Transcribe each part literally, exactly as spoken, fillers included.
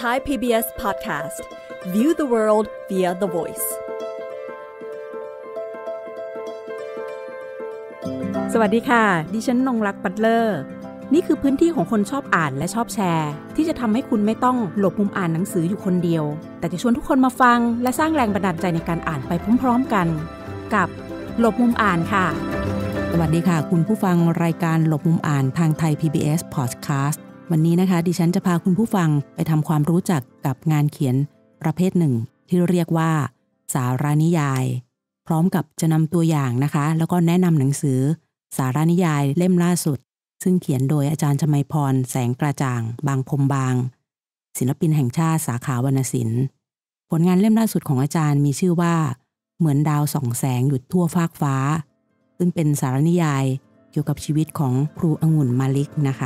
Thai พี บี เอส Podcast View the world via the voice สวัสดีค่ะดิฉันนงรักปัตเลอร์นี่คือพื้นที่ของคนชอบอ่านและชอบแชร์ที่จะทำให้คุณไม่ต้องหลบมุมอ่านหนังสืออยู่คนเดียวแต่จะชวนทุกคนมาฟังและสร้างแรงบันดาลใจในการอ่านไปพร้อมๆกันกับหลบมุมอ่านค่ะสวัสดีค่ะคุณผู้ฟังรายการหลบมุมอ่านทางไทย พี บี เอส Podcast วันนี้นะคะดิฉันจะพาคุณผู้ฟังไปทำความรู้จักกับงานเขียนประเภทหนึ่งที่เรียกว่าสารานิยายพร้อมกับจะนำตัวอย่างนะคะแล้วก็แนะนำหนังสือสารานิยายเล่มล่าสุดซึ่งเขียนโดยอาจารย์ชมัยพรแสงกระจ่างบางพรมบางศิลปินแห่งชาติสาขาวรรณศิลป์ผลงานเล่มล่าสุดของอาจารย์มีชื่อว่าเหมือนดาวส่องแสงอยู่ทั่วฟากฟ้าซึ่งเป็นสารานิยายเกี่ยวกับชีวิตของครูองุ่นมาลิกนะคะ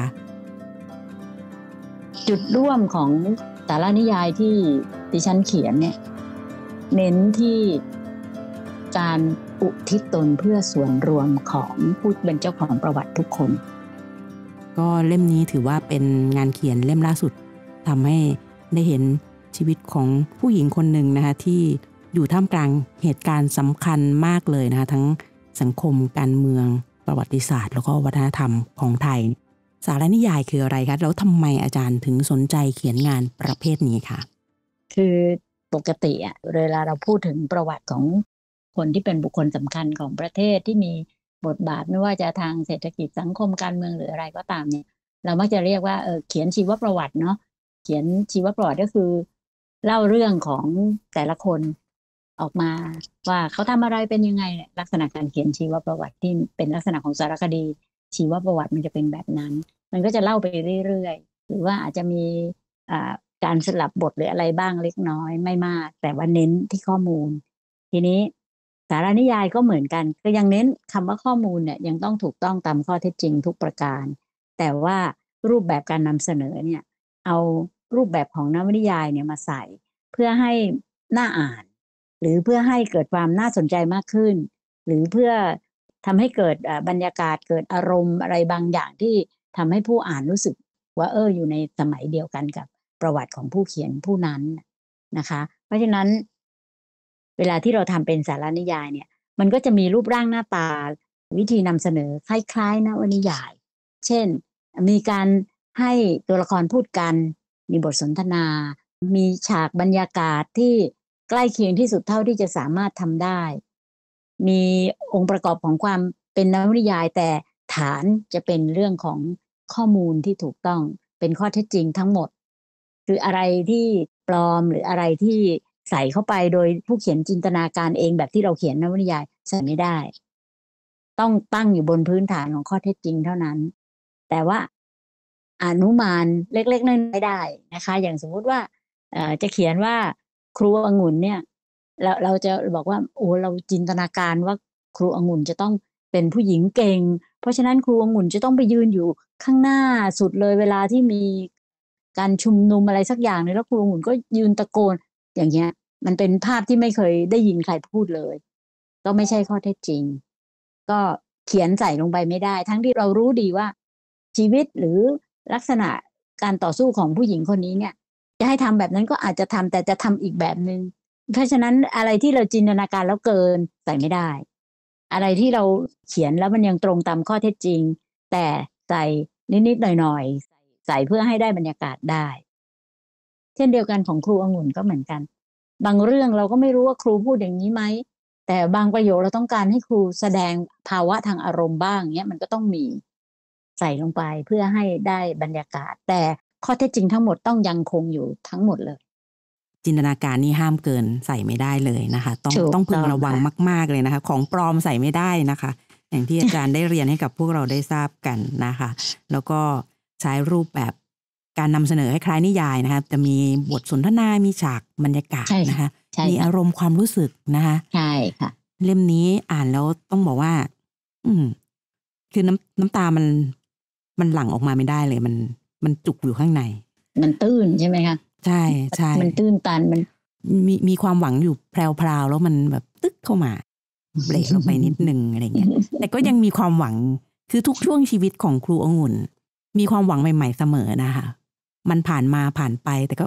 จุดร่วมของสารานิยายที่ดิฉันเขียนเนี่ยเน้นที่การอุทิศตนเพื่อส่วนรวมของผู้เป็นเจ้าของประวัติทุกคนก็เล่มนี้ถือว่าเป็นงานเขียนเล่มล่าสุดทำให้ได้เห็นชีวิตของผู้หญิงคนหนึ่งนะคะที่อยู่ท่ามกลางเหตุการณ์สำคัญมากเลยนะคะทั้งสังคมการเมืองประวัติศาสตร์แล้วก็วัฒนธรรมของไทยสารานิยายคืออะไรคะแล้วทำไมอาจารย์ถึงสนใจเขียนงานประเภทนี้คะคือปกติอะเวลาเราพูดถึงประวัติของคนที่เป็นบุคคลสำคัญของประเทศที่มีบทบาทไม่ว่าจะทางเศรษฐกิจสังคมการเมืองหรืออะไรก็ตามเนี่ยเรามักจะเรียกว่าเออเขียนชีวประวัติเนาะเขียนชีวประวัติก็คือเล่าเรื่องของแต่ละคนออกมาว่าเขาทำอะไรเป็นยังไงลักษณะการเขียนชีวประวัติที่เป็นลักษณะของสารคดีชีวประวัติมันจะเป็นแบบนั้นมันก็จะเล่าไปเรื่อยๆหรือว่าอาจจะมีอ่าการสลับบทหรืออะไรบ้างเล็กน้อยไม่มากแต่ว่าเน้นที่ข้อมูลทีนี้สารานิยายก็เหมือนกันก็ยังเน้นคำว่าข้อมูลเนี่ยยังต้องถูกต้องตามข้อเท็จจริงทุกประการแต่ว่ารูปแบบการนำเสนอเนี่ยเอารูปแบบของนวนิยายเนี่ยมาใส่เพื่อให้น่าอ่านหรือเพื่อให้เกิดความน่าสนใจมากขึ้นหรือเพื่อทำให้เกิดบรรยากาศเกิดอารมณ์อะไรบางอย่างที่ทำให้ผู้อ่านรู้สึกว่าเอออยู่ในสมัยเดียวกันกับประวัติของผู้เขียนผู้นั้นนะคะเพราะฉะนั้นเวลาที่เราทำเป็นสารานิยายเนี่ยมันก็จะมีรูปร่างหน้าตาวิธีนำเสนอคล้ายๆนวนิยายเช่นมีการให้ตัวละครพูดกันมีบทสนทนามีฉากบรรยากาศที่ใกล้เคียงที่สุดเท่าที่จะสามารถทำได้มีองค์ประกอบของความเป็นนวนิยายแต่ฐานจะเป็นเรื่องของข้อมูลที่ถูกต้องเป็นข้อเท็จจริงทั้งหมดคืออะไรที่ปลอมหรืออะไรที่ใส่เข้าไปโดยผู้เขียนจินตนาการเองแบบที่เราเขียนนวนิยายใส่ไม่ได้ต้องตั้งอยู่บนพื้นฐานของข้อเท็จจริงเท่านั้นแต่ว่าอนุมานเล็กๆน้อยๆไม่ได้นะคะอย่างสมมุติว่าเอ่อจะเขียนว่าครูองุ่นเนี่ยเราเราจะบอกว่าโอ้เราจินตนาการว่าครูองุ่นจะต้องเป็นผู้หญิงเก่งเพราะฉะนั้นครูองุ่นจะต้องไปยืนอยู่ข้างหน้าสุดเลยเวลาที่มีการชุมนุมอะไรสักอย่างนึงแล้วครูองุ่นก็ยืนตะโกนอย่างเงี้ยมันเป็นภาพที่ไม่เคยได้ยินใครพูดเลยก็ไม่ใช่ข้อเท็จจริงก็เขียนใส่ลงไปไม่ได้ทั้งที่เรารู้ดีว่าชีวิตหรือลักษณะการต่อสู้ของผู้หญิงคนนี้เนี่ยจะให้ทำแบบนั้นก็อาจจะทำแต่จะทำอีกแบบนึงเพราะฉะนั้นอะไรที่เราจินตนาการแล้วเกินใส่ไม่ได้อะไรที่เราเขียนแล้วมันยังตรงตามข้อเท็จจริงแต่ใส่นิดๆหน่อยๆใส่เพื่อให้ได้บรรยากาศได้เช่นเดียวกันของครูองุ่นก็เหมือนกันบางเรื่องเราก็ไม่รู้ว่าครูพูดอย่างนี้ไหมแต่บางประโยคเราต้องการให้ครูแสดงภาวะทางอารมณ์บ้างเงี้ยมันก็ต้องมีใส่ลงไปเพื่อให้ได้บรรยากาศแต่ข้อเท็จจริงทั้งหมดต้องยังคงอยู่ทั้งหมดเลยจินตนาการนี่ห้ามเกินใส่ไม่ได้เลยนะคะต้องต้องพึงระวังมากๆเลยนะคะของปลอมใส่ไม่ได้นะคะอย่างที่อาจารย์ได้เรียนให้กับพวกเราได้ทราบกันนะคะแล้วก็ใช้รูปแบบการนำเสนอคล้ายๆนิยายนะคะจะมีบทสนทนามีฉากบรรยากาศนะคะมีอารมณ์ความรู้สึกนะคะใช่ค่ะเล่มนี้อ่านแล้วต้องบอกว่าอืมคือน้ำน้ำตามันมันหลั่งออกมาไม่ได้เลยมันมันจุกอยู่ข้างในมันตื้นใช่ไหมคะใช่ใช่มันตื้นตันมันมีมีความหวังอยู่แพรวๆแล้วมันแบบตึ๊กเข้ามาเบรกลงไปนิดนึงอะไรเงี้ยแต่ก็ยังมีความหวังคือทุกช่วงชีวิตของครูองุ่นมีความหวังใหม่ๆเสมอนะคะมันผ่านมาผ่านไปแต่ก็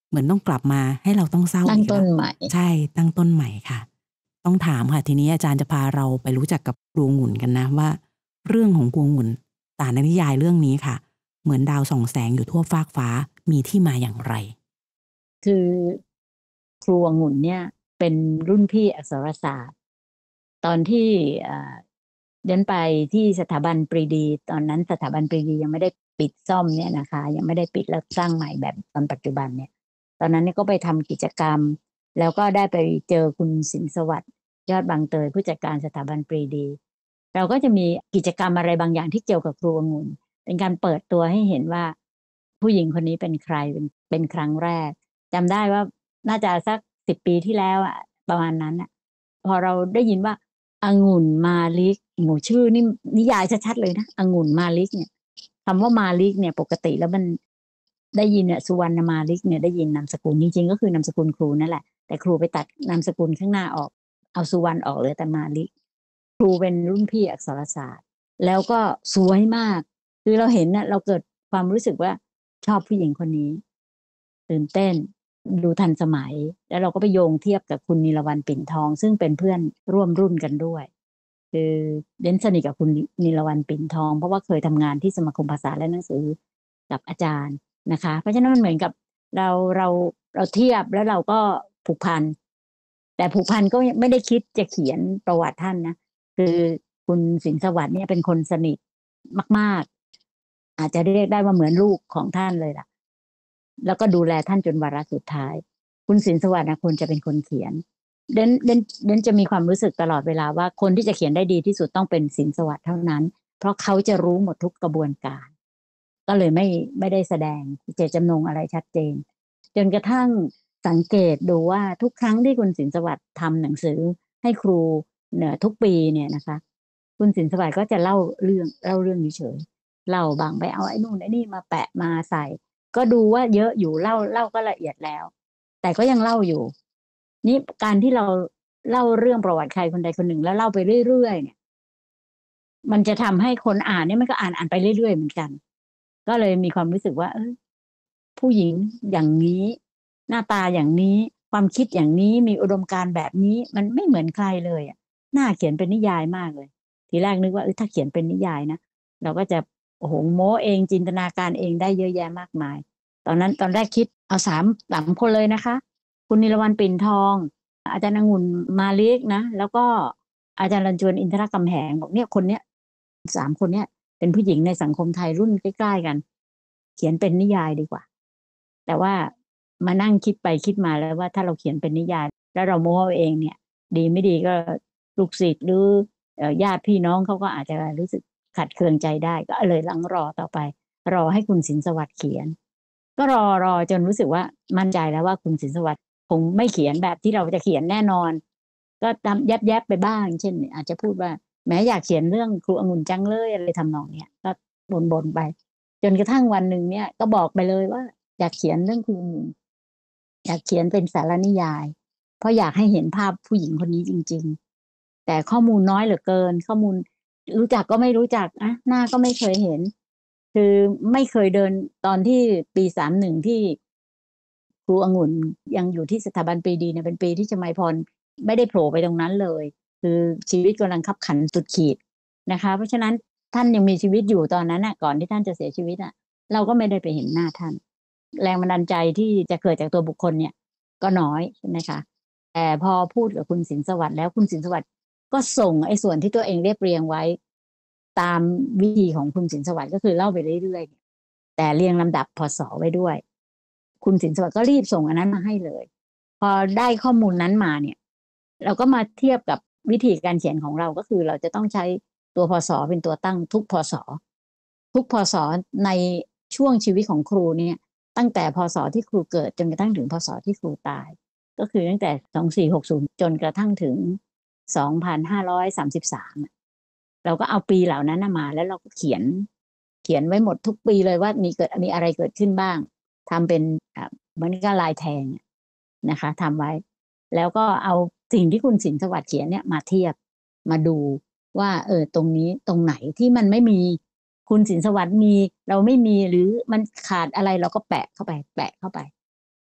เหมือนต้องกลับมาให้เราต้องเศร้าตั้งอีกต้แล้วนใหม่ใช่ตั้งต้นใหม่ค่ะต้องถามค่ะทีนี้อาจารย์จะพาเราไปรู้จักกับครูองุ่นกันนะว่าเรื่องของครูองุ่นตามในนิยายเรื่องนี้ค่ะเหมือนดาวส่องแสงอยู่ทั่วฟากฟ้ามีที่มาอย่างไรคือครูองุ่นเนี่ยเป็นรุ่นพี่อักษรศาสตร์ตอนที่เอ่อเดินไปที่สถาบันปรีดีตอนนั้นสถาบันปรีดียังไม่ได้ปิดซ่อมเนี่ยนะคะยังไม่ได้ปิดแล้วสร้างใหม่แบบตอนปัจจุบันเนี่ยตอนนั้นเนี่ยก็ไปทำกิจกรรมแล้วก็ได้ไปเจอคุณสินสวัสดิ์ยอดบางเตยผู้จัดการสถาบันปรีดีเราก็จะมีกิจกรรมอะไรบางอย่างที่เกี่ยวกับครูองุ่นเป็นการเปิดตัวให้เห็นว่าผู้หญิงคนนี้เป็นใครเป็นเป็นครั้งแรกจำได้ว่าน่าจะสักสิบปีที่แล้วอะประมาณนั้นอะพอเราได้ยินว่าองุ่นมาลิกหมูชื่อนี่นิยายชัดๆเลยนะองุ่นมาลิกเนี่ยคำว่ามาลิกเนี่ยปกติแล้วมันได้ยินเนี่ยสุวรรณมาลิกเนี่ยได้ยินนามสกุลจริงๆก็คือนามสกุลครูนั่นแหละแต่ครูไปตัดนามสกุลข้างหน้าออกเอาสุวรรณออกเลยแต่มาลิกครูเป็นรุ่นพี่อักษรศาสตร์แล้วก็สวยมากคือเราเห็นน่ะเราเกิดความรู้สึกว่าชอบผู้หญิงคนนี้ตื่นเต้นดูทันสมัยแล้วเราก็ไปโยงเทียบกับคุณนิลวรรณปิ่นทองซึ่งเป็นเพื่อนร่วมรุ่นกันด้วยคือเดนสนิทกับคุณนิลวรรณปิ่นทองเพราะว่าเคยทำงานที่สมาคมภาษาและหนังสือกับอาจารย์นะคะเพราะฉะนั้นมันเหมือนกับเราเราเราเทียบแล้วเราก็ผูกพันแต่ผูกพันก็ไม่ได้คิดจะเขียนประวัติท่านนะคือคุณสินสวัสดิ์เนี่ยเป็นคนสนิทมากๆอาจจะเรียกได้ว่าเหมือนลูกของท่านเลยล่ะแล้วก็ดูแลท่านจนวาระสุดท้ายคุณสินสวัสดิ์นะควรจะเป็นคนเขียนเดนเดนเดนจะมีความรู้สึกตลอดเวลาว่าคนที่จะเขียนได้ดีที่สุดต้องเป็นสินสวัสดิ์เท่านั้นเพราะเขาจะรู้หมดทุกกระบวนการก็เลยไม่ไม่ได้แสดงเจตจำนงอะไรชัดเจนจนกระทั่งสังเกตดูว่าทุกครั้งที่คุณสินสวัสดิ์ทำหนังสือให้ครูเนี่ยทุกปีเนี่ยนะคะคุณสินสวัสดิ์ก็จะเล่าเรื่องเล่าเรื่องเฉยๆเล่าบางไปเอาไอ้นู่นไอ้นี่มาแปะมาใส่ก็ดูว่าเยอะอยู่เล่าเล่าก็ละเอียดแล้วแต่ก็ยังเล่าอยู่นี่การที่เราเล่าเรื่องประวัติใครคนใดคนหนึ่งแล้วเล่าไปเรื่อยๆเนี่ยมันจะทำให้คนอ่านเนี่ยมันก็อ่านอ่านไปเรื่อยๆเหมือนกันก็เลยมีความรู้สึกว่าเออผู้หญิงอย่างนี้หน้าตาอย่างนี้ความคิดอย่างนี้มีอุดมการณ์แบบนี้มันไม่เหมือนใครเลยอ่ะน่าเขียนเป็นนิยายมากเลยทีแรกนึกว่าเออถ้าเขียนเป็นนิยายนะเราก็จะโอ้โหโม้เองจินตนาการเองได้เยอะแยะมากมายตอนนั้นตอนแรกคิดเอาสามสามคนเลยนะคะคุณนิลวรรณปิ่นทองอาจารย์องุ่นมาลิกนะแล้วก็อาจารย์รัญจวนอินทรกำแหงบอกเนี่ยคนเนี้ยสามคนเนี้ยเป็นผู้หญิงในสังคมไทยรุ่นใกล้ๆกันเขียนเป็นนิยายดีกว่าแต่ว่ามานั่งคิดไปคิดมาแล้วว่าถ้าเราเขียนเป็นนิยายแล้วเราโม้เองเนี่ยดีไม่ดีก็ลูกศิษย์หรือญาติพี่น้องเขาก็อาจจะรู้สึกขัดเคืองใจได้ก็เลยลังรอต่อไปรอให้คุณสินสวัสดิ์เขียนก็รอรอจนรู้สึกว่ามั่นใจแล้วว่าคุณสินสวัสดิ์คงไม่เขียนแบบที่เราจะเขียนแน่นอนก็ทำแยบๆไปบ้างเช่นอาจจะพูดว่าแม้อยากเขียนเรื่องครูองุ่นจังเลยอะไรทำนองเนี้ยก็บ่นๆไปจนกระทั่งวันหนึ่งเนี่ยก็บอกไปเลยว่าอยากเขียนเรื่องครูองุ่นอยากเขียนเป็นสารนิยายเพราะอยากให้เห็นภาพผู้หญิงคนนี้จริงๆแต่ข้อมูลน้อยเหลือเกินข้อมูลรู้จักก็ไม่รู้จักอะหน้าก็ไม่เคยเห็นคือไม่เคยเดินตอนที่ปีสามหนึ่งที่ครูองุ่นยังอยู่ที่สถาบันปรีดีเนี่ยเป็นปีที่ชมัยพรไม่ได้โผล่ไปตรงนั้นเลยคือชีวิตกำลังคับขันสุดขีดนะคะเพราะฉะนั้นท่านยังมีชีวิตอยู่ตอนนั้นน่ะก่อนที่ท่านจะเสียชีวิตอ่ะเราก็ไม่ได้ไปเห็นหน้าท่านแรงบันดาลใจที่จะเกิดจากตัวบุคคลเนี่ยก็น้อยใช่ไหมคะแต่พอพูดกับคุณสินสวัสดิ์แล้วคุณสินสวัสดิ์ก็ส่งไอ้ส่วนที่ตัวเองเรียบเรียงไว้ตามวิธีของคุณสินสวัสดิ์ก็คือเล่าไปเรื่อยๆแต่เรียงลำดับพศไว้ด้วยคุณสินสวัสดิ์ก็รีบส่งอันนั้นมาให้เลยพอได้ข้อมูลนั้นมาเนี่ยเราก็มาเทียบกับวิธีการเขียนของเราก็คือเราจะต้องใช้ตัวพศเป็นตัวตั้งทุกพศทุกพศในช่วงชีวิตของครูเนี่ยตั้งแต่พศที่ครูเกิดจนกระทั่งถึงพศที่ครูตายก็คือตั้งแต่สองพันสี่ร้อยหกสิบจนกระทั่งถึงสองพันห้าร้อยสามสิบสามเราก็เอาปีเหล่านั้นมาแล้วเราก็เขียนเขียนไว้หมดทุกปีเลยว่ามีเกิดมีอะไรเกิดขึ้นบ้างทำเป็นเหมือนกับลายแทงนะคะทำไว้แล้วก็เอาสิ่งที่คุณสินสวัสดิ์เขียนเนี่ยมาเทียบมาดูว่าเออตรงนี้ตรงไหนที่มันไม่มีคุณสินสวัสดิ์มีเราไม่มีหรือมันขาดอะไรเราก็แปะเข้าไปแปะเข้าไป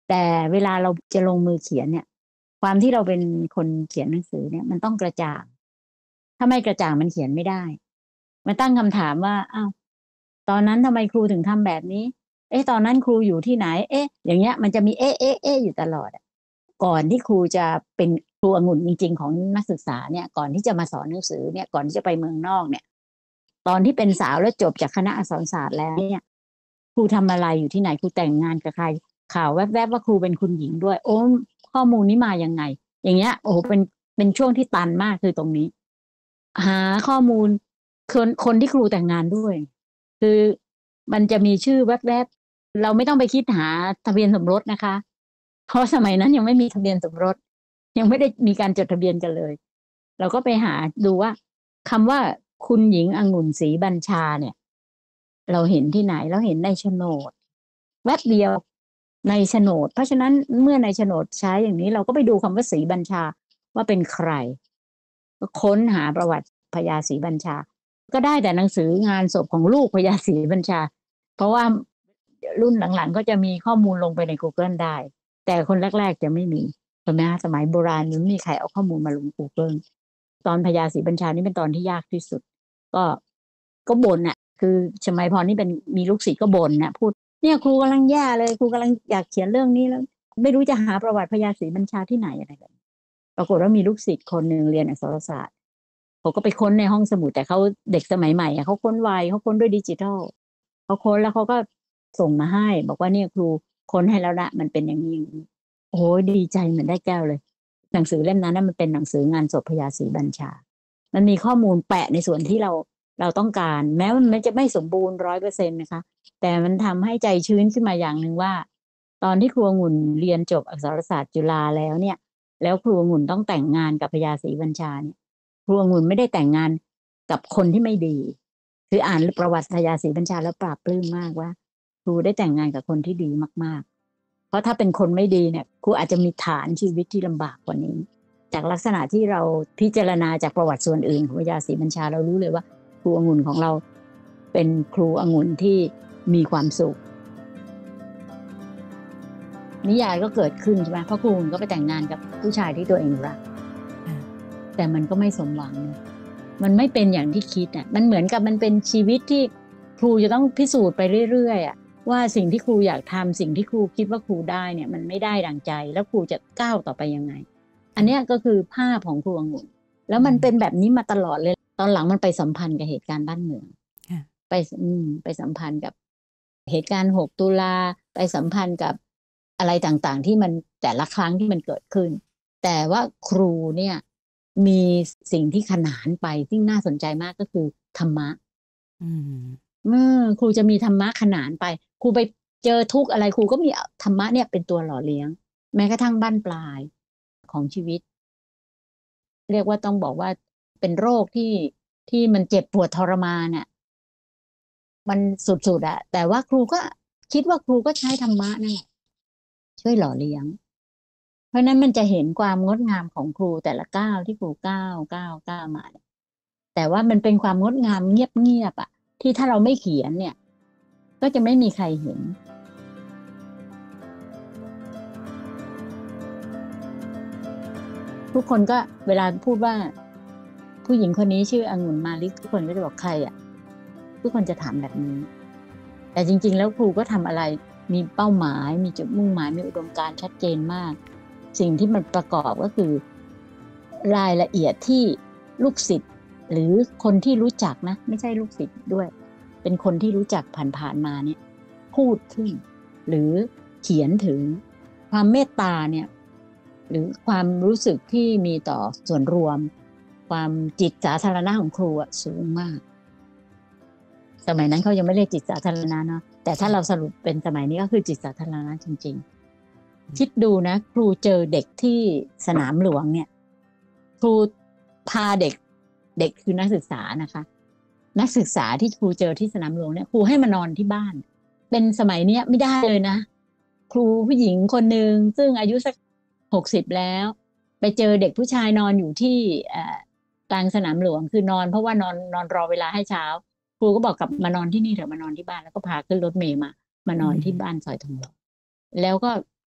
แต่เวลาเราจะลงมือเขียนเนี่ย ความที่เราเป็นคนเขียนหนังสือเนี่ยมันต้องกระจ่างถ้าไม่กระจ่างมันเขียนไม่ได้มันตั้งคำถามว่าอ้าวตอนนั้นทำไมครูถึงทำแบบนี้เอ๊ะตอนนั้นครูอยู่ที่ไหนเอ๊ะอย่างเงี้ยมันจะมีเอ๊ะเอ๊ะเอ๊ะอยู่ตลอดก่อนที่ครูจะเป็นครูองุ่นจริงๆของนักศึกษาเนี่ยก่อนที่จะมาสอนหนังสือเนี่ยก่อนที่จะไปเมืองนอกเนี่ยตอนที่เป็นสาวแล้วจบจากคณะอักษรศาสตร์แล้วเนี่ยครูทำอะไรอยู่ที่ไหนครูแต่งงานกับใครข่าวแวบๆว่าครูเป็นคุณหญิงด้วยโอ้ข้อมูลนี้มายังไงอย่างเงี้ยโอ้โหเป็นเป็นช่วงที่ตันมากคือตรงนี้หาข้อมูลคนคนที่ครูแต่งงานด้วยคือมันจะมีชื่อแวบๆเราไม่ต้องไปคิดหาทะเบียนสมรสนะคะเพราะสมัยนั้นยังไม่มีทะเบียนสมรสยังไม่ได้มีการจดทะเบียนกันเลยเราก็ไปหาดูว่าคำว่าคุณหญิงองุ่นศรีบัญชาเนี่ยเราเห็นที่ไหนเราเห็นในโฉนดแวบเดียวในโฉนดเพราะฉะนั้นเมื่อในโฉนดใช้อย่างนี้เราก็ไปดูคำว่าศรีบัญชาว่าเป็นใครก็ค้นหาประวัติพญาศรีบัญชาก็ได้แต่หนังสืองานศพของลูกพญาศรีบัญชาเพราะว่ารุ่นหลังๆก็จะมีข้อมูลลงไปใน Google ได้แต่คนแรกๆจะไม่มีใช่ไหมคะสมัยโบราณยังไม่มีใครเอาข้อมูลมาลง Google ตอนพญาศรีบัญชานี่เป็นตอนที่ยากที่สุดก็ก็บ่นน่ะคือชมัยพรนี่เป็นมีลูกศิษย์ก็บ่นน่ะพูดเนี่ยครูกำลังแย่เลยครูกำลังอยากเขียนเรื่องนี้แล้วไม่รู้จะหาประวัติพญาศรีบัญชาที่ไหนอะไรแบบนี้ปรากฏว่ามีลูกศิษย์คนหนึ่งเรียนอักษรศาสตร์เขาก็ไปค้นในห้องสมุดแต่เขาเด็กสมัยใหม่อ่ะเขาค้นไวเขาค้นด้วยดิจิทัลเขาค้นแล้วเขาก็ส่งมาให้บอกว่าเนี่ยครูค้นให้แล้วละมันเป็นอย่างนี้อย่างนี้โอ้ยดีใจเหมือนได้แก้วเลยหนังสือเล่มนั้นมันเป็นหนังสืองานศพพญาศรีบัญชามันมีข้อมูลแปะในส่วนที่เราเราต้องการแม้มันจะไม่สมบูรณ์ร้อยเปอร์เซ็นต์นะคะแต่มันทำให้ใจชื้นขึ้นมาอย่างหนึ่งว่าตอนที่ครูองุ่นเรียนจบอักษรศาสตร์จุฬาแล้วเนี่ยแล้วครูองุ่นต้องแต่งงานกับพญาศรีบัญชาเนี่ยครูองุ่นไม่ได้แต่งงานกับคนที่ไม่ดีคืออ่านประวัติพญาศรีบัญชาแล้วปราบปลื้มมากว่าครูได้แต่งงานกับคนที่ดีมากๆเพราะถ้าเป็นคนไม่ดีเนี่ยครูอาจจะมีฐานชีวิตที่ลำบากกว่านี้จากลักษณะที่เราพิจารณาจากประวัติส่วนอื่นของพญาศรีบัญชาเรารู้เลยว่าครูองุ่นของเราเป็นครูองุ่นที่มีความสุขนิยายก็เกิดขึ้นใช่ไหมเพราะครูองุ่นก็ไปแต่งงานกับผู้ชายที่ตัวเองรักแต่มันก็ไม่สมหวังมันไม่เป็นอย่างที่คิดอ่ะมันเหมือนกับมันเป็นชีวิตที่ครูจะต้องพิสูจน์ไปเรื่อยๆอ่ะว่าสิ่งที่ครูอยากทำสิ่งที่ครูคิดว่าครูได้เนี่ยมันไม่ได้ดังใจแล้วครูจะก้าวต่อไปยังไงอันนี้ก็คือภาพของครูองุ่นแล้วมันเป็นแบบนี้มาตลอดเลยตอนหลังมันไปสัมพันธ์กับเหตุการณ์บ้านเมืองไปอืมไปสัมพันธ์กับเหตุการณ์หกตุลาไปสัมพันธ์กับอะไรต่างๆที่มันแต่ละครั้งที่มันเกิดขึ้นแต่ว่าครูเนี่ยมีสิ่งที่ขนานไปที่น่าสนใจมากก็คือธรรมะอืมเมื่อครูจะมีธรรมะขนานไปครูไปเจอทุกข์อะไรครูก็มีธรรมะเนี่ยเป็นตัวหล่อเลี้ยงแม้กระทั่งบั้นปลายของชีวิตเรียกว่าต้องบอกว่าเป็นโรคที่ที่มันเจ็บปวดทรมานเนี่ยมันสุดๆอะแต่ว่าครูก็คิดว่าครูก็ใช้ธรรมะนั่นแหละช่วยหล่อเลี้ยงเพราะนั้นมันจะเห็นความงดงามของครูแต่ละก้าวที่ครูก้าวก้าวก้าวมาแต่ว่ามันเป็นความงดงามเงียบๆอะที่ถ้าเราไม่เขียนเนี่ยก็จะไม่มีใครเห็นทุกคนก็เวลาพูดว่าผู้หญิงคนนี้ชื่อองุ่นมาลิกทุกคนก็จะบอกใครอ่ะทุกคนจะถามแบบนี้แต่จริงๆแล้วครูก็ทำอะไรมีเป้าหมายมีจุดมุ่งหมายมีอุดมการณ์ชัดเจนมากสิ่งที่มันประกอบก็คือรายละเอียดที่ลูกศิษย์หรือคนที่รู้จักนะไม่ใช่ลูกศิษย์ด้วยเป็นคนที่รู้จักผ่านๆมาเนี่ยพูดขึ้นหรือเขียนถึงความเมตตาเนี่ยหรือความรู้สึกที่มีต่อส่วนรวมความจิตสาธารณะของครูอ่ะสูงมากสมัยนั้นเขายังไม่เรียกจิตสาธารณะเนาะแต่ถ้าเราสรุปเป็นสมัยนี้ก็คือจิตสาธารณะจริงๆคิดดูนะครูเจอเด็กที่สนามหลวงเนี่ยครูพาเด็กเด็กคือนักศึกษานะคะนักศึกษาที่ครูเจอที่สนามหลวงเนี่ยครูให้มานอนที่บ้านเป็นสมัยเนี้ยไม่ได้เลยนะครูผู้หญิงคนนึงซึ่งอายุสักหกสิบแล้วไปเจอเด็กผู้ชายนอนอยู่ที่กลางสนามหลวงคือนอนเพราะว่านอนนอนรอเวลาให้เช้าครูก็บอกกับมานอนที่นี่เถอะมานอนที่บ้านแล้วก็พาขึ้นรถเมล์มามานอนที่บ้านซอยทองหล่อแล้วก็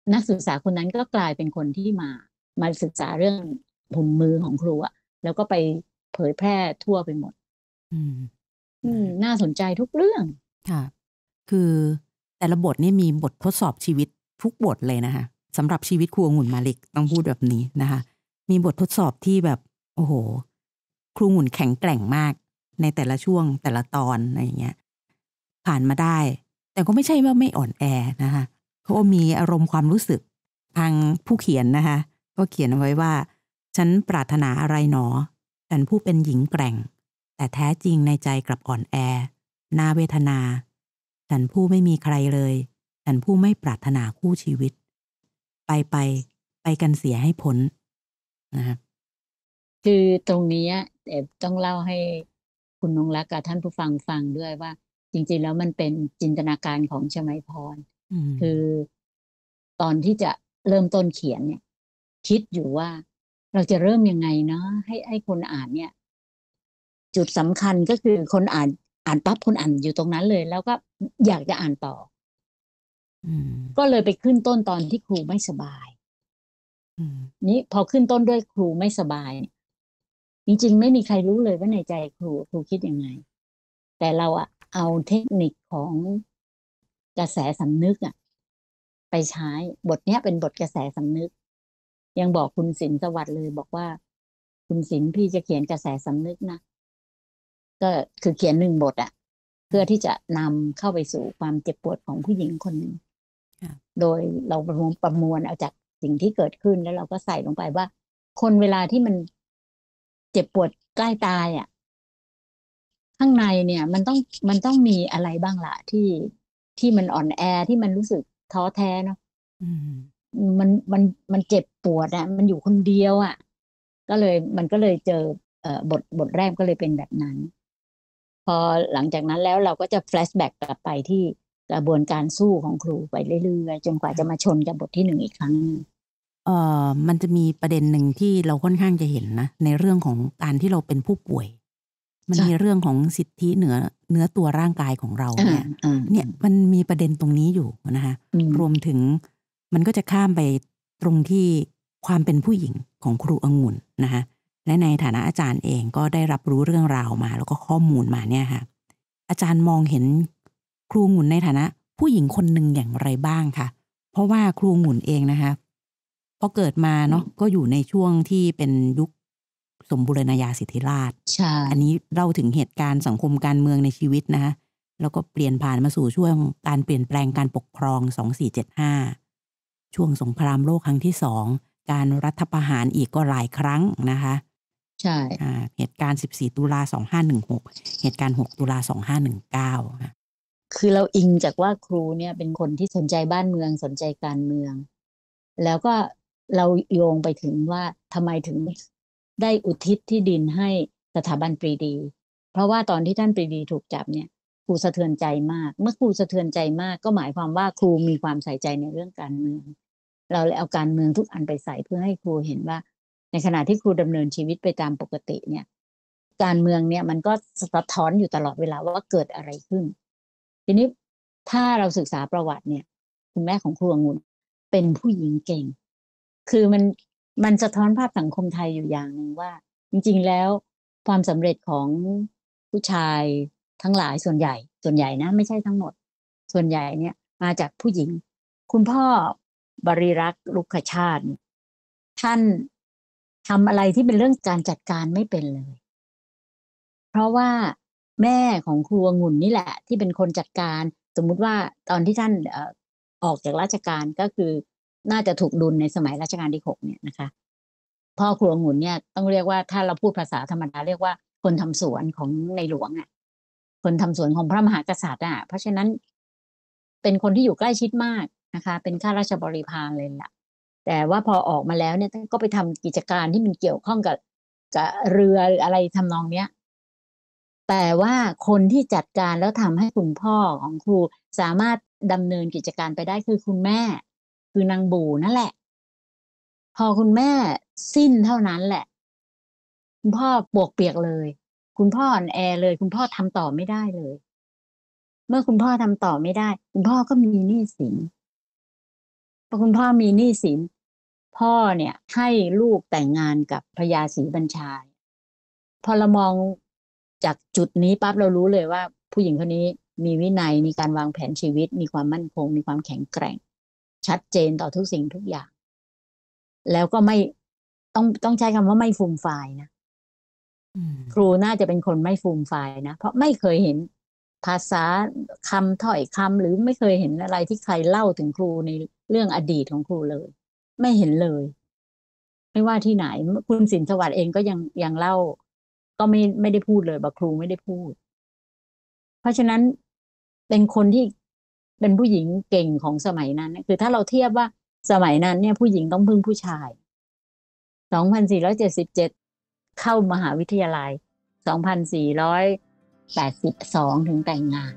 นักศึกษาคนนั้นก็กลายเป็นคนที่มามาศึกษาเรื่องหุ่นมือของครูอะแล้วก็ไปเผยแพร่ทั่วไปหมดอืมอืมน่าสนใจทุกเรื่องค่ะคือแต่ละบทนี่มีบททดสอบชีวิตทุกบทเลยนะคะสำหรับชีวิตครูองุ่นมาลิกต้องพูดแบบนี้นะคะมีบททดสอบที่แบบโอ้โหครูองุ่นแข็งแกร่งมากในแต่ละช่วงแต่ละตอนอะไรอย่างเงี้ยผ่านมาได้แต่ก็ไม่ใช่ว่าไม่อ่อนแอนะคะเขามีอารมณ์ความรู้สึกทางผู้เขียนนะคะก็เขียนเอาไว้ว่าฉันปรารถนาอะไรหนอฉันผู้เป็นหญิงแกร่งแต่แท้จริงในใจกลับอ่อนแอน่าเวทนาฉันผู้ไม่มีใครเลยฉันผู้ไม่ปรารถนาคู่ชีวิตไปไปไปกันเสียให้พ้นนะคะคือตรงนี้แต่ต้องเล่าให้คุณนงรักกับท่านผู้ฟังฟังด้วยว่าจริงๆแล้วมันเป็นจินตนาการของชมัยพรคือตอนที่จะเริ่มต้นเขียนเนี่ยคิดอยู่ว่าเราจะเริ่มยังไงเนาะให้ให้คนอ่านเนี่ยจุดสำคัญก็คือคนอ่านอ่านปั๊บคนอ่านอยู่ตรงนั้นเลยแล้วก็อยากจะอ่านต่อก็เลยไปขึ้นต้นตอนที่ครูไม่สบายนี้พอขึ้นต้นด้วยครูไม่สบายจริงๆไม่มีใครรู้เลยว่าในใจครูครูคิดยังไงแต่เราอะเอาเทคนิคของกระแสสำนึกอะไปใช้บทเนี้ยเป็นบทกระแสสำนึกยังบอกคุณศิลป์สวัสดิ์เลยบอกว่าคุณศิลป์พี่จะเขียนกระแสสำนึกนะก็คือเขียนหนึ่งบทอะเพื่อที่จะนำเข้าไปสู่ความเจ็บปวดของผู้หญิงคนหนึ่งโดยเราประมวลประมวลเอาจากสิ่งที่เกิดขึ้นแล้วเราก็ใส่ลงไปว่าคนเวลาที่มันเจ็บปวดใกล้ตายอ่ะข้างในเนี่ยมันต้องมันต้องมีอะไรบ้างล่ะที่ที่มันอ่อนแอที่มันรู้สึกท้อแท้เนาะมันมันมันเจ็บปวดอ่ะมันอยู่คนเดียวอ่ะก็เลยมันก็เลยเจอเอ่อบทบทแรกก็เลยเป็นแบบนั้นพอหลังจากนั้นแล้วเราก็จะแฟลชแบ็กกลับไปที่กระบวนการสู้ของครูไปเรื่อยๆจนกว่าจะมาชนกับบทที่หนึ่งอีกครั้งเอ่อมันจะมีประเด็นหนึ่งที่เราค่อนข้างจะเห็นนะในเรื่องของการที่เราเป็นผู้ป่วยมันมีเรื่องของสิทธิเหนือเนื้อตัวร่างกายของเราเนี่ยเนี่ยมันมีประเด็นตรงนี้อยู่นะคะรวมถึงมันก็จะข้ามไปตรงที่ความเป็นผู้หญิงของครูองุ่นนะคะและในฐานะอาจารย์เองก็ได้รับรู้เรื่องราวมาแล้วก็ข้อมูลมาเนี่ยค่ะอาจารย์มองเห็นครูองุ่นในฐานะผู้หญิงคนหนึ่งอย่างไรบ้างคะเพราะว่าครูองุ่นเองนะคะพอเกิดมาเนาะก็อยู่ในช่วงที่เป็นยุคสมบูรณาญาสิทธิราชย์อันนี้เล่าถึงเหตุการณ์สังคมการเมืองในชีวิตนะคะแล้วก็เปลี่ยนผ่านมาสู่ช่วงการเปลี่ยนแปลงการปกครองสองสี่เจ็ดห้าช่วงสงครามโลกครั้งที่สองการรัฐประหารอีกก็หลายครั้งนะคะใช่เหตุการณ์สิบสี่ตุลาสองห้าหนึ่งหกเหตุการณ์หกตุลาสองห้าหนึ่งเก้าคือเราอิงจากว่าครูเนี่ยเป็นคนที่สนใจบ้านเมืองสนใจการเมืองแล้วก็เราโยงไปถึงว่าทำไมถึงได้อุทิศที่ดินให้สถาบันปรีดีเพราะว่าตอนที่ท่านปรีดีถูกจับเนี่ยครูสะเทือนใจมากเมื่อครูสะเทือนใจมากก็หมายความว่าครูมีความใส่ใจในเรื่องการเมืองเราเลยเอาการเมืองทุกอันไปใส่เพื่อให้ครูเห็นว่าในขณะที่ครูดำเนินชีวิตไปตามปกติเนี่ยการเมืองเนี่ยมันก็สะท้อนอยู่ตลอดเวลาว่าเกิดอะไรขึ้นทีนี้ถ้าเราศึกษาประวัติเนี่ยคุณแม่ของครูองุ่นเป็นผู้หญิงเก่งคือมันมันสะท้อนภาพสังคมไทยอยู่อย่างหนึ่งว่าจริงๆแล้วความสำเร็จของผู้ชายทั้งหลายส่วนใหญ่ส่วนใหญ่นะไม่ใช่ทั้งหมดส่วนใหญ่เนี่ยมาจากผู้หญิงคุณพ่อบริรักษ์ลุกชาติท่านทำอะไรที่เป็นเรื่องการจัดการไม่เป็นเลยเพราะว่าแม่ของครูองุ่นนี่แหละที่เป็นคนจัดการสมมุติว่าตอนที่ท่านเอ่อออกจากราชการก็คือน่าจะถูกดุลในสมัยรัชกาลที่หกเนี่ยนะคะพ่อครูองุ่นเนี่ยต้องเรียกว่าถ้าเราพูดภาษาธรรมดาเรียกว่าคนทำสวนของในหลวงอ่ะคนทำสวนของพระมหากษัตริย์อ่ะเพราะฉะนั้นเป็นคนที่อยู่ใกล้ชิดมากนะคะเป็นข้าราชบริพารเลยล่ะแต่ว่าพอออกมาแล้วเนี่ยก็ไปทำกิจการที่มันเกี่ยวข้องกับกับเรือหรืออะไรทำนองเนี้ยแต่ว่าคนที่จัดการแล้วทำให้คุณพ่อของครูสามารถดำเนินกิจการไปได้คือคุณแม่คือนางบู่นั่นแหละพอคุณแม่สิ้นเท่านั้นแหละคุณพ่อปวกเปียกเลยคุณพ่ออ่อนแอเลยคุณพ่อทำต่อไม่ได้เลยเมื่อคุณพ่อทำต่อไม่ได้คุณพ่อก็มีหนี้สินเพราะคุณพ่อมีหนี้สินพ่อเนี่ยให้ลูกแต่งงานกับพญาศรีบัญชาพอเรามองจากจุดนี้ปั๊บเรารู้เลยว่าผู้หญิงคนนี้มีวินัยมีการวางแผนชีวิตมีความมั่นคงมีความแข็งแกร่งชัดเจนต่อทุกสิ่งทุกอย่างแล้วก็ไม่ต้องต้องใช้คำว่าไม่ฟูมฟายนะครูน่าจะเป็นคนไม่ฟูมฟายนะเพราะไม่เคยเห็นภาษาคำถ้อยคำหรือไม่เคยเห็นอะไรที่ใครเล่าถึงครูในเรื่องอดีตของครูเลยไม่เห็นเลยไม่ว่าที่ไหนคุณสินสวัสดิ์เองก็ยังยังเล่าก็ไม่ไม่ได้พูดเลยบอกครูไม่ได้พูดเพราะฉะนั้นเป็นคนที่เป็นผู้หญิงเก่งของสมัยนั้นคือถ้าเราเทียบว่าสมัยนั้นเนี่ยผู้หญิงต้องพึ่งผู้ชายสองพันสี่ร้อยเจ็ดสิบเจ็ดเข้ามหาวิทยาลัยสองพันสี่ร้อยแปดสิบสองถึงแต่งงาน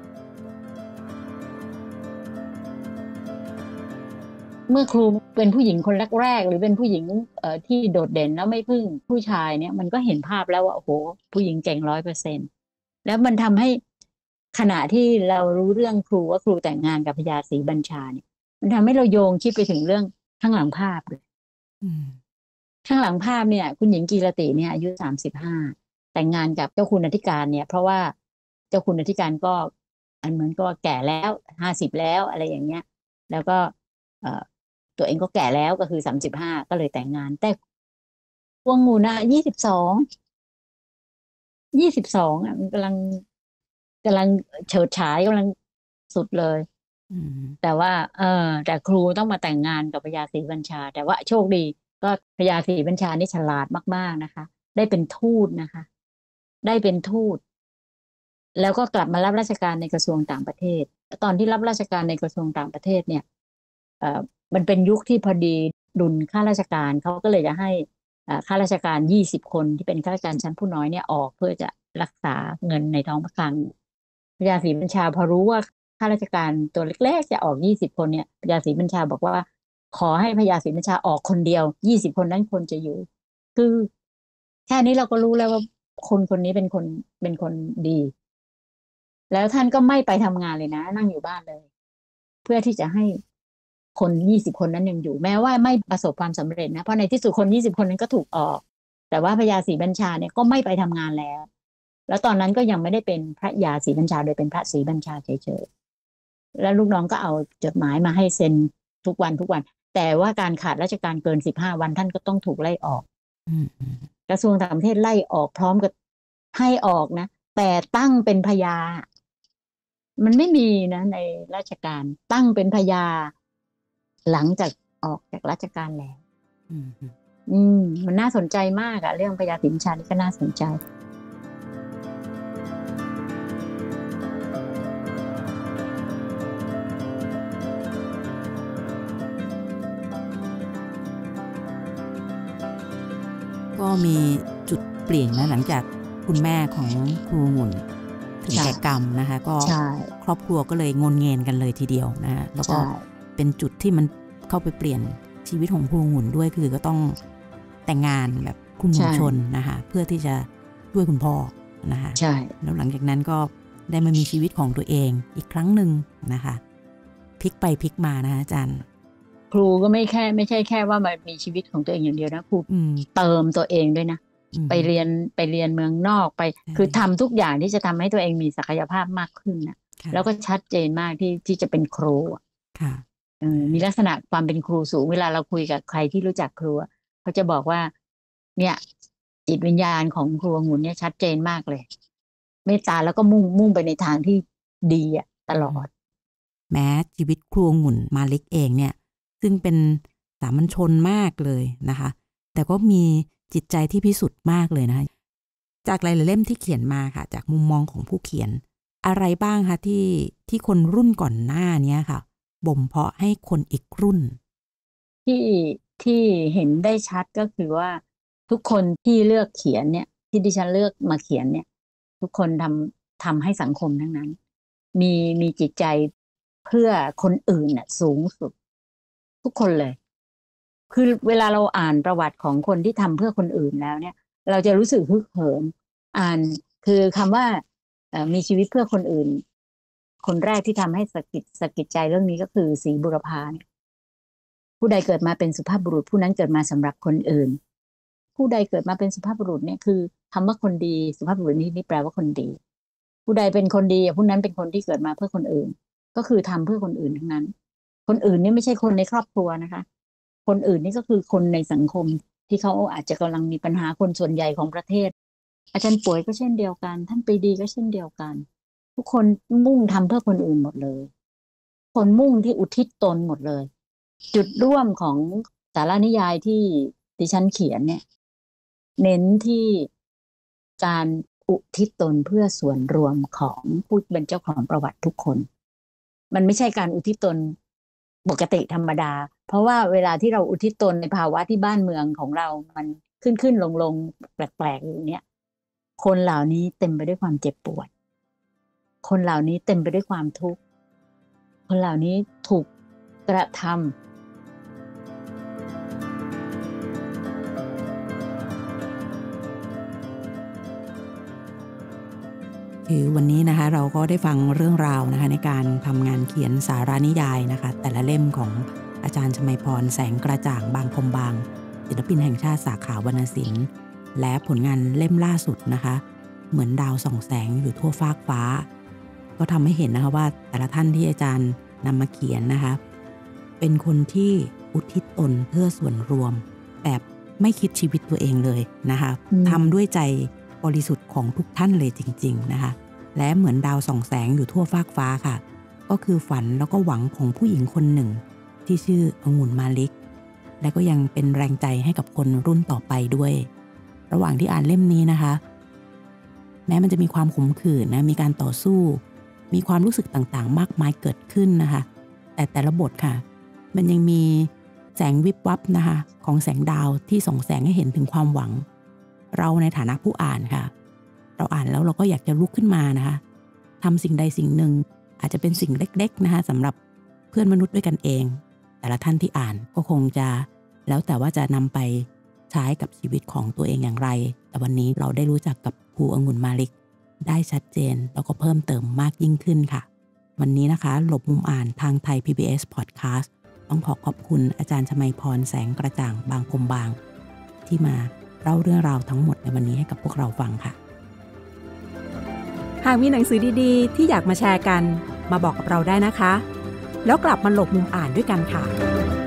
เมื่อครูเป็นผู้หญิงคนแรกๆหรือเป็นผู้หญิงเอ่อที่โดดเด่นแล้วไม่พึ่งผู้ชายเนี่ยมันก็เห็นภาพแล้วว่าโอ้โหผู้หญิงเก่งร้อยเปอร์เซ็นต์แล้วมันทำให้ขณะที่เรารู้เรื่องครูว่าครูแต่งงานกับพญาศรีบัญชาเนี่ยมันทำให้เราโยงคิดไปถึงเรื่องข้างหลังภาพเลยข้างหลังภาพเนี่ยคุณหญิงกีรติเนี่ยอายุสามสิบห้าแต่งงานกับเจ้าคุณอธิการเนี่ยเพราะว่าเจ้าคุณอธิการก็อันเหมือนก็แก่แล้วห้าสิบแล้วอะไรอย่างเงี้ยแล้วก็เอ่อตัวเองก็แก่แล้วก็คือสามสิบห้าก็เลยแต่งงานแต่พวงงูนะยี่สิบสองยี่สิบสองอ่ะมันกำลังกำลังเฉิดฉายกำลังสุดเลยแต่ว่าเออแต่ครูต้องมาแต่งงานกับพญาศรีบัญชาแต่ว่าโชคดีก็พญาศรีบัญชานี่ฉลาดมากๆนะคะได้เป็นทูตนะคะได้เป็นทูตแล้วก็กลับมารับราชการในกระทรวงต่างประเทศตอนที่รับราชการในกระทรวงต่างประเทศเนี่ยเอ่อมันเป็นยุคที่พอดีดุลข้าราชการเขาก็เลยจะให้ข้าราชการยี่สิบคนที่เป็นข้าราชการชั้นผู้น้อยเนี่ยออกเพื่อจะรักษาเงินในท้องพระคลังพญาศรีบัญชาพอรู้ว่าข้าราชการตัวเล็กๆจะออกยี่สิบคนเนี่ยพญาศรีบัญชาบอกว่าขอให้พญาศรีบัญชาออกคนเดียวยี่สิบคนนั้นคนจะอยู่คือแค่นี้เราก็รู้แล้วว่าคนคนนี้เป็นคนเป็นคนดีแล้วท่านก็ไม่ไปทำงานเลยนะนั่งอยู่บ้านเลยเพื่อที่จะให้คนยี่สิบคนนั้นยังอยู่แม้ว่าไม่ประสบความสำเร็จนะเพราะในที่สุดคนยี่สิบคนนั้นก็ถูกออกแต่ว่าพญาศรีบัญชาเนี่ยก็ไม่ไปทำงานแล้วแล้วตอนนั้นก็ยังไม่ได้เป็นพระยาศรีบัญชาโดยเป็นพระศรีบัญชาเฉยๆแล้วลูกน้องก็เอาจดหมายมาให้เซ็นทุกวันทุกวันแต่ว่าการขาดราชการเกินสิบห้าวันท่านก็ต้องถูกไล่ออกกระทรวงต่างประเทศไล่ออกพร้อมกับให้ออกนะแต่ตั้งเป็นพญามันไม่มีนะในราชการตั้งเป็นพญาหลังจากออกจากราชการแล้วอืมมันน่าสนใจมากอะเรื่องพญาศรีบัญชานี่ก็น่าสนใจก็มีจุดเปลี่ยนนะหลังจากคุณแม่ของครูองุ่นถึงแก่กรรมนะคะก็ครอบครัวก็เลยงนเงียนกันเลยทีเดียวนะแล้วก็เป็นจุดที่มันเข้าไปเปลี่ยนชีวิตของครูองุ่นด้วยคือก็ต้องแต่งงานแบบคุณหมู่ชนนะคะเพื่อที่จะช่วยคุณพ่อนะคะใช่แล้วหลังจากนั้นก็ได้มามีชีวิตของตัวเองอีกครั้งหนึ่งนะคะพลิกไปพลิกมานะอาจารย์ครูก็ไม่แค่ไม่ใช่แค่ว่ามามีชีวิตของตัวเองอย่างเดียวนะครูเติมตัวเองด้วยนะไปเรียนไปเรียนเมืองนอกไปคือทำทุกอย่างที่จะทำให้ตัวเองมีศักยภาพมากขึ้นนะแล้วก็ชัดเจนมากที่ที่จะเป็นครูค่ะมีลักษณะความเป็นครูสูงเวลาเราคุยกับใครที่รู้จักครูเขาจะบอกว่าเนี่ยจิตวิญญาณของครูองุ่นเนี่ยชัดเจนมากเลยเมตตาแล้วก็มุ่งมุ่งไปในทางที่ดีอ่ะตลอดแม้ชีวิตครูองุ่นมาลิกเองเนี่ยซึ่งเป็นสามัญชนมากเลยนะคะแต่ก็มีจิตใจที่พิสุทธิ์มากเลยนะคะจากหลายๆเล่มที่เขียนมาค่ะจากมุมมองของผู้เขียนอะไรบ้างคะที่ที่คนรุ่นก่อนหน้านี้ค่ะบ่มเพาะให้คนอีกรุ่นที่ที่เห็นได้ชัดก็คือว่าทุกคนที่เลือกเขียนเนี่ยที่ดิฉันเลือกมาเขียนเนี่ยทุกคนทำทำให้สังคมทั้งนั้นมีมีจิตใจเพื่อคนอื่นน่ะสูงสุดทุกคนเลยคือเวลาเราอ่านประวัติของคนที่ทำเพื่อคนอื่นแล้วเนี่ยเราจะรู้สึกฮึกเหิมอ่านคือคำว่ามีชีวิตเพื่อคนอื่นคนแรกที่ทำให้สะกิดสะกิดใจเรื่องนี้ก็คือศรีบุรพาเนี่ยผู้ใดเกิดมาเป็นสุภาพบุรุษผู้นั้นเกิดมาสำหรับคนอื่นผู้ใดเกิดมาเป็นสุภาพบุรุษเนี่ยคือคำว่าคนดีสุภาพบุรุษนี่นี่แปลว่าคนดีผู้ใดเป็นคนดีผู้นั้นเป็นคนที่เกิดมาเพื่อคนอื่นก็คือทำเพื่อคนอื่นทั้งนั้นคนอื่นนี่ไม่ใช่คนในครอบครัวนะคะคนอื่นนี่ก็คือคนในสังคมที่เขาอาจจะกำลังมีปัญหาคนส่วนใหญ่ของประเทศอาจารย์ป่วยก็เช่นเดียวกันท่านปรีดีก็เช่นเดียวกันทุกคนมุ่งทำเพื่อคนอื่นหมดเลยคนมุ่งที่อุทิศตนหมดเลยจุดร่วมของสารนิยายที่ดิฉันเขียนเนี่ยเน้นที่การอุทิศตนเพื่อส่วนรวมของผู้เป็นเจ้าของประวัติทุกคนมันไม่ใช่การอุทิศตนปกติธรรมดาเพราะว่าเวลาที่เราอุทิศตนในภาวะที่บ้านเมืองของเรามันขึ้นขึ้นลงลงแปลกๆอย่างเนี้ยคนเหล่านี้เต็มไปด้วยความเจ็บปวดคนเหล่านี้เต็มไปด้วยความทุกข์คนเหล่านี้ถูกกระทำคือวันนี้นะคะเราก็ได้ฟังเรื่องราวนะคะในการทำงานเขียนสารานิยายนะคะแต่ละเล่มของอาจารย์ชมัยพรแสงกระจ่างบางพรมบางศิลปินแห่งชาติสาขาวรรณศิลป์และผลงานเล่มล่าสุดนะคะเหมือนดาวส่องแสงอยู่ทั่วฟากฟ้าก็ทำให้เห็นนะคะว่าแต่ละท่านที่อาจารย์นำมาเขียนนะคะเป็นคนที่อุทิศตนเพื่อส่วนรวมแบบไม่คิดชีวิตตัวเองเลยนะคะทำด้วยใจบริสุทธิ์ของทุกท่านเลยจริงๆนะคะและเหมือนดาวส่องแสงอยู่ทั่วฟากฟ้าค่ะก็คือฝันแล้วก็หวังของผู้หญิงคนหนึ่งที่ชื่อองุ่นมาลิกและก็ยังเป็นแรงใจให้กับคนรุ่นต่อไปด้วยระหว่างที่อ่านเล่มนี้นะคะแม้มันจะมีความขมขื่นนะมีการต่อสู้มีความรู้สึกต่างๆมากมายเกิดขึ้นนะคะแต่แต่ละบทค่ะมันยังมีแสงวิบวับนะคะของแสงดาวที่ส่องแสงให้เห็นถึงความหวังเราในฐานะผู้อ่านค่ะเราอ่านแล้วเราก็อยากจะลุกขึ้นมานะคะทำสิ่งใดสิ่งหนึ่งอาจจะเป็นสิ่งเล็กๆนะคะสำหรับเพื่อนมนุษย์ด้วยกันเองแต่ละท่านที่อ่านก็คงจะแล้วแต่ว่าจะนำไปใช้กับชีวิตของตัวเองอย่างไรแต่วันนี้เราได้รู้จักกับครูองุ่นมาลิกได้ชัดเจนแล้วก็เพิ่มเติมมากยิ่งขึ้นค่ะวันนี้นะคะหลบมุมอ่านทางไทย พี บี เอส Podcast ต้องขอขอบคุณอาจารย์ชมัยพรแสงกระจ่างบางพรมบางที่มาเล่าเรื่องราวทั้งหมดในวันนี้ให้กับพวกเราฟังค่ะหากมีหนังสือดีๆที่อยากมาแชร์กันมาบอกกับเราได้นะคะแล้วกลับมาหลบมุมอ่านด้วยกันค่ะ